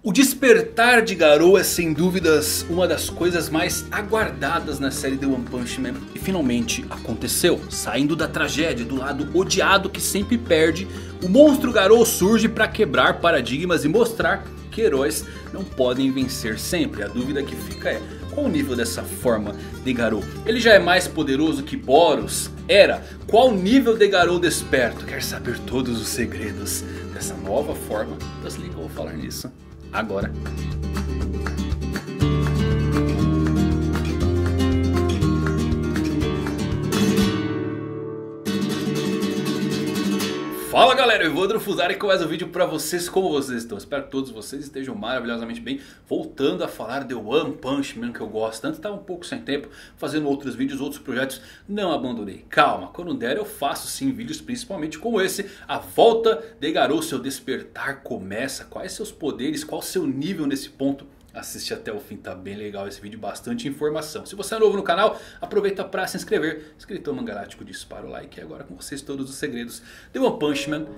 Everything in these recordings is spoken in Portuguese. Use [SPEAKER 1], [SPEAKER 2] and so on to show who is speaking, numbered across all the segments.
[SPEAKER 1] O despertar de Garou é sem dúvidas uma das coisas mais aguardadas na série The One Punch Man. E finalmente aconteceu. Saindo da tragédia, do lado odiado que sempre perde, o monstro Garou surge para quebrar paradigmas e mostrar que heróis não podem vencer sempre. A dúvida que fica é: qual o nível dessa forma de Garou? Ele já é mais poderoso que Boros? Era? Qual o nível de Garou desperto? Quer saber todos os segredos dessa nova forma? Então se liga, eu vou falar nisso agora. Fala galera, eu Evandro Fusari com mais um vídeo pra vocês. Como vocês estão? Espero que todos vocês estejam maravilhosamente bem. Voltando a falar de One Punch Man, que eu gosto tanto. Estava um pouco sem tempo, fazendo outros vídeos, outros projetos. Não abandonei, calma, quando der eu faço sim vídeos, principalmente como esse. A volta de Garou, seu despertar começa. Quais seus poderes, qual seu nível nesse ponto? Assiste até o fim, tá bem legal esse vídeo, bastante informação. Se você é novo no canal, aproveita para se inscrever. Escritor Mangalático, dispara o like. E agora com vocês todos os segredos de One Punch Man.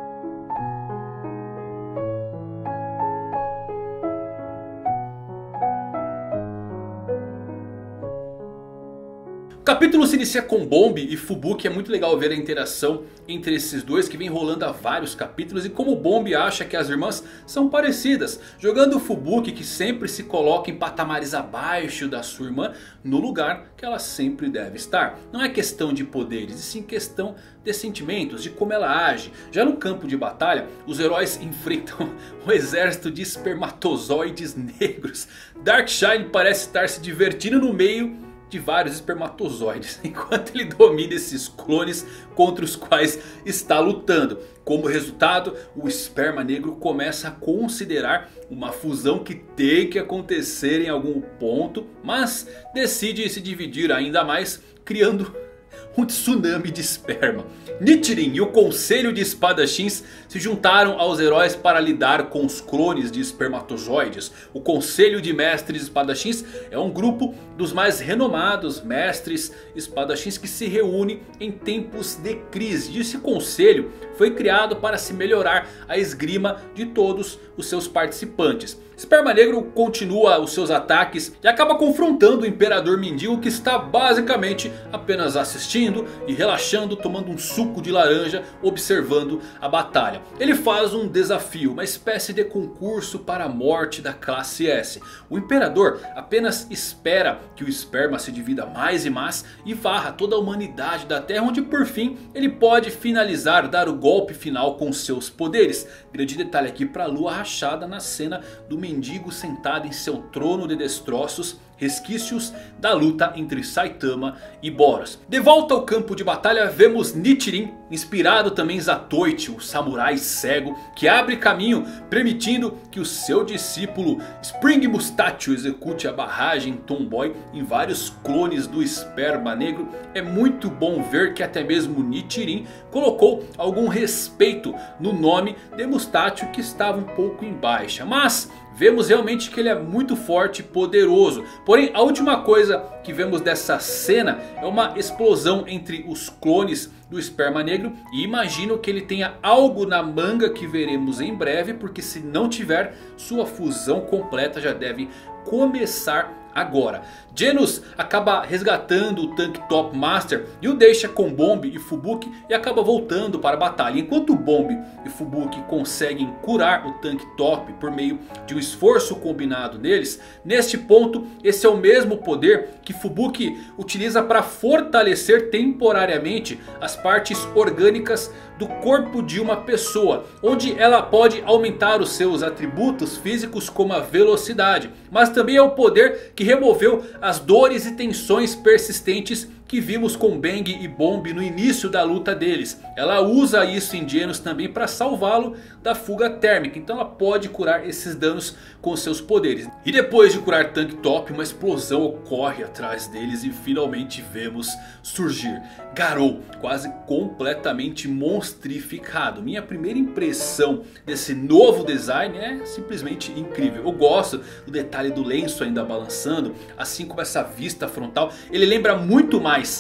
[SPEAKER 1] O capítulo se inicia com Bombi e Fubuki. É muito legal ver a interação entre esses dois que vem rolando há vários capítulos. E como Bombi acha que as irmãs são parecidas, jogando o Fubuki, que sempre se coloca em patamares abaixo da sua irmã, no lugar que ela sempre deve estar. Não é questão de poderes, e sim questão de sentimentos, de como ela age. Já no campo de batalha, os heróis enfrentam um exército de espermatozoides negros. Darkshine parece estar se divertindo no meio de vários espermatozoides, enquanto ele domina esses clones contra os quais está lutando. Como resultado, o esperma negro começa a considerar uma fusão que tem que acontecer em algum ponto, mas decide se dividir ainda mais, criando um tsunami de esperma. Nichiren e o Conselho de Espadachins se juntaram aos heróis para lidar com os clones de espermatozoides. O Conselho de Mestres Espadachins é um grupo dos mais renomados mestres espadachins que se reúne em tempos de crise. E esse conselho foi criado para se melhorar a esgrima de todos os seus participantes. Esperma Negro continua os seus ataques e acaba confrontando o Imperador Mendigo, que está basicamente apenas assistindo e relaxando, tomando um suco de laranja, observando a batalha. Ele faz um desafio, uma espécie de concurso para a morte da classe S. O Imperador apenas espera que o esperma se divida mais e mais e varra toda a humanidade da Terra, onde por fim ele pode finalizar, dar o golpe final com seus poderes. Grande detalhe aqui para a lua rachada na cena do mendigo sentado em seu trono de destroços, resquícios da luta entre Saitama e Boros. De volta ao campo de batalha, vemos Nichiren, inspirado também em Zatoichi, o samurai cego, que abre caminho permitindo que o seu discípulo Spring Mustache execute a barragem Tomboy em vários clones do esperma negro. É muito bom ver que até mesmo Nichiren colocou algum respeito no nome de Mustache, que estava um pouco em baixa, mas vemos realmente que ele é muito forte e poderoso. Porém, a última coisa que vemos dessa cena é uma explosão entre os clones do esperma negro. E imagino que ele tenha algo na manga que veremos em breve, porque se não tiver, sua fusão completa já deve começar agora. Genos acaba resgatando o Tank Top Master e o deixa com Bombi e Fubuki e acaba voltando para a batalha. Enquanto Bombi e Fubuki conseguem curar o Tank Top por meio de um esforço combinado deles, neste ponto esse é o mesmo poder que Fubuki utiliza para fortalecer temporariamente as partes orgânicas do corpo de uma pessoa, onde ela pode aumentar os seus atributos físicos como a velocidade, mas também é o poder que removeu as dores e tensões persistentes que vimos com Bang e Bombi no início da luta deles. Ela usa isso em Genos também para salvá-lo da fuga térmica. Então ela pode curar esses danos com seus poderes. E depois de curar Tank Top, uma explosão ocorre atrás deles e finalmente vemos surgir Garou, quase completamente monstrificado. Minha primeira impressão desse novo design é simplesmente incrível. Eu gosto do detalhe do lenço ainda balançando, assim como essa vista frontal. Ele lembra muito mais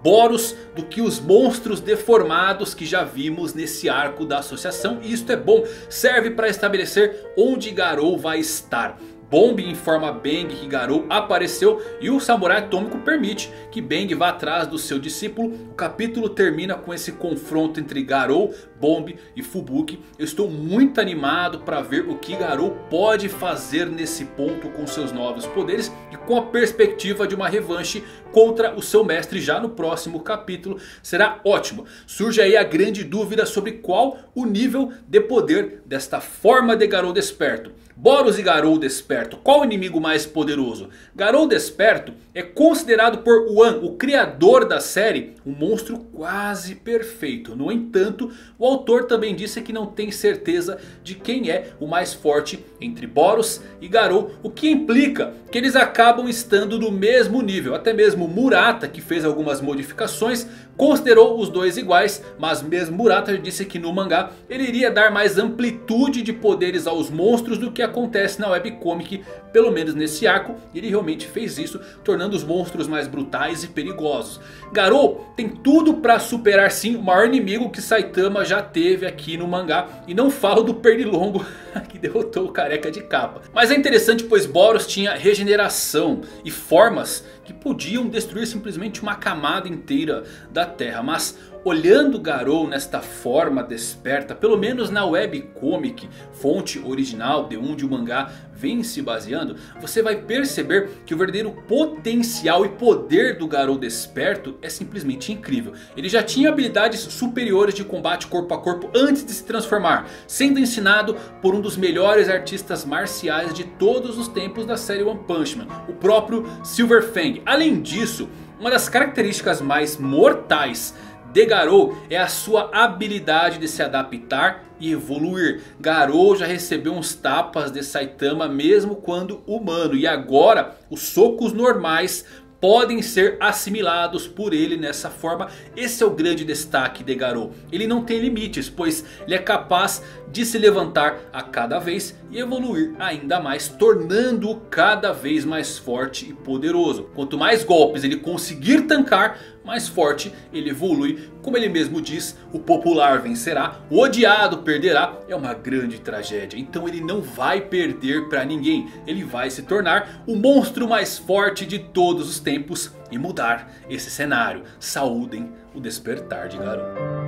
[SPEAKER 1] Boros do que os monstros deformados que já vimos nesse arco da associação. E isto é bom, serve para estabelecer onde Garou vai estar. Bombi informa Bang que Garou apareceu e o samurai atômico permite que Bang vá atrás do seu discípulo. O capítulo termina com esse confronto entre Garou, Bombi e Fubuki. Eu estou muito animado para ver o que Garou pode fazer nesse ponto com seus novos poderes. E com a perspectiva de uma revanche contra o seu mestre já no próximo capítulo. Será ótimo. Surge aí a grande dúvida sobre qual o nível de poder desta forma de Garou desperto. Boros e Garou desperto, qual o inimigo mais poderoso? Garou desperto é considerado por One, o criador da série, um monstro quase perfeito. No entanto, o autor também disse que não tem certeza de quem é o mais forte entre Boros e Garou. O que implica que eles acabam estando no mesmo nível. Até mesmo Murata, que fez algumas modificações, considerou os dois iguais. Mas mesmo Murata disse que no mangá ele iria dar mais amplitude de poderes aos monstros do que acontece na webcomic, pelo menos nesse arco. Ele realmente fez isso, tornando os monstros mais brutais e perigosos. Garou tem tudo para superar sim o maior inimigo que Saitama já teve aqui no mangá. E não falo do Pernilongo que derrotou o careca de capa. Mas é interessante pois Boros tinha regeneração e formas que podiam destruir simplesmente uma camada inteira da terra. Mas olhando Garou nesta forma desperta, pelo menos na webcomic, fonte original de onde o mangá vem se baseando, você vai perceber que o verdadeiro potencial e poder do Garou desperto é simplesmente incrível. Ele já tinha habilidades superiores de combate corpo a corpo antes de se transformar, sendo ensinado por um dos melhores artistas marciais de todos os tempos da série One Punch Man, o próprio Silver Fang. Além disso, uma das características mais mortais de Garou é a sua habilidade de se adaptar e evoluir. Garou já recebeu uns tapas de Saitama mesmo quando humano. E agora os socos normais podem ser assimilados por ele nessa forma. Esse é o grande destaque de Garou. Ele não tem limites, pois ele é capaz de se levantar a cada vez e evoluir ainda mais, tornando-o cada vez mais forte e poderoso. Quanto mais golpes ele conseguir tancar, mais forte ele evolui. Como ele mesmo diz, o popular vencerá, o odiado perderá. É uma grande tragédia. Então ele não vai perder para ninguém. Ele vai se tornar o monstro mais forte de todos os tempos e mudar esse cenário. Saúdem o despertar de Garou.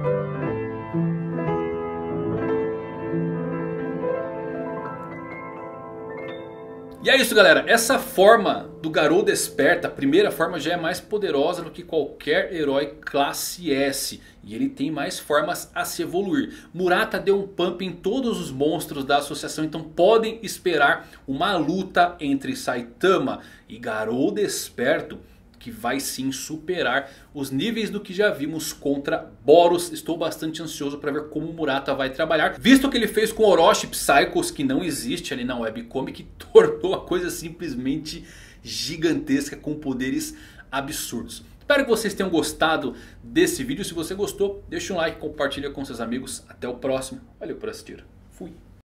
[SPEAKER 1] E é isso galera, essa forma do Garou desperta, a primeira forma já é mais poderosa do que qualquer herói classe S. E ele tem mais formas a se evoluir. Murata deu um pump em todos os monstros da associação, então podem esperar uma luta entre Saitama e Garou desperto, que vai sim superar os níveis do que já vimos contra Boros. Estou bastante ansioso para ver como o Murata vai trabalhar, visto que ele fez com Orochi Psychos, que não existe ali na webcomic, que tornou a coisa simplesmente gigantesca com poderes absurdos. Espero que vocês tenham gostado desse vídeo. Se você gostou, deixa um like, compartilha com seus amigos. Até o próximo. Valeu por assistir. Fui.